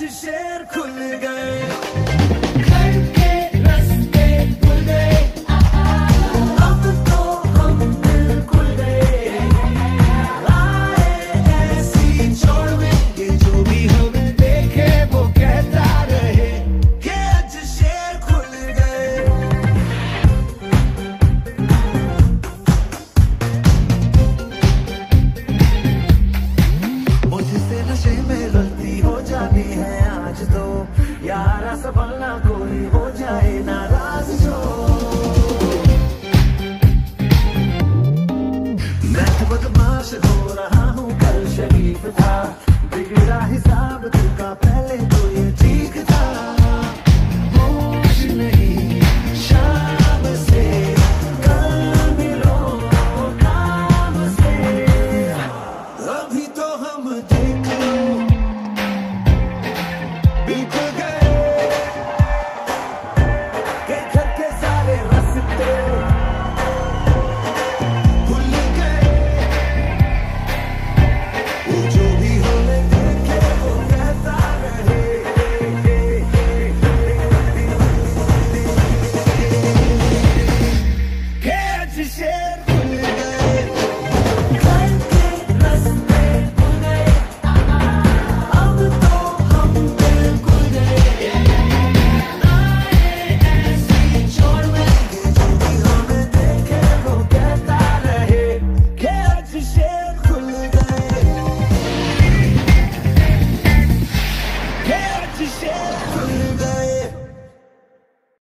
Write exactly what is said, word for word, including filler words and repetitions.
शेर खुल गए, घर के रास्ते खुल गए, अब तो हम बिल्कुल गए, राहें ऐसी छोड़ के जो भी हमें देखे वो कहता रहे कि आज शेर खुल गए। मुझसे नशे में गलती हो जानी है आज तो, यारा संभलना कोई हो जाए नाराज जो। मैं तो बदमाश हो रहा हूँ, कल शरीफ था, बिगड़ा हिसाब तुका पहले तो ये ठीक था। होश नहीं शाम से, कल मिलो काम से, अभी तो हम देख लो, बीते